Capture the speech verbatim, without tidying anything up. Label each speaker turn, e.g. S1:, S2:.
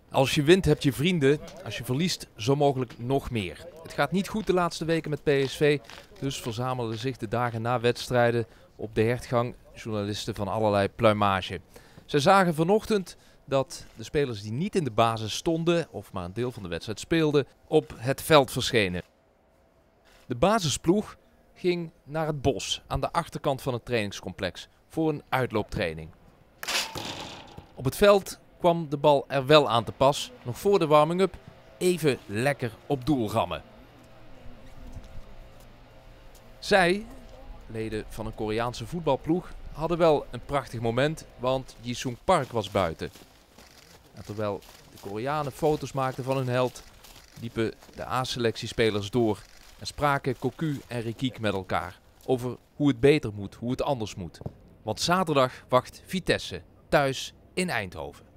S1: Als je wint heb je vrienden, als je verliest zo mogelijk nog meer. Het gaat niet goed de laatste weken met P S V, dus verzamelden zich de dagen na wedstrijden op de hertgang journalisten van allerlei pluimage. Ze zagen vanochtend dat de spelers die niet in de basis stonden, of maar een deel van de wedstrijd speelden, op het veld verschenen. De basisploeg ging naar het bos aan de achterkant van het trainingscomplex voor een uitlooptraining. Op het veld kwam de bal er wel aan te pas, nog voor de warming-up even lekker op doel rammen. Zij, leden van een Koreaanse voetbalploeg, hadden wel een prachtig moment, want Jisung Park was buiten. En terwijl de Koreanen foto's maakten van hun held, liepen de A-selectiespelers door en spraken Cocu en Rikic met elkaar over hoe het beter moet, hoe het anders moet. Want zaterdag wacht Vitesse thuis in Eindhoven.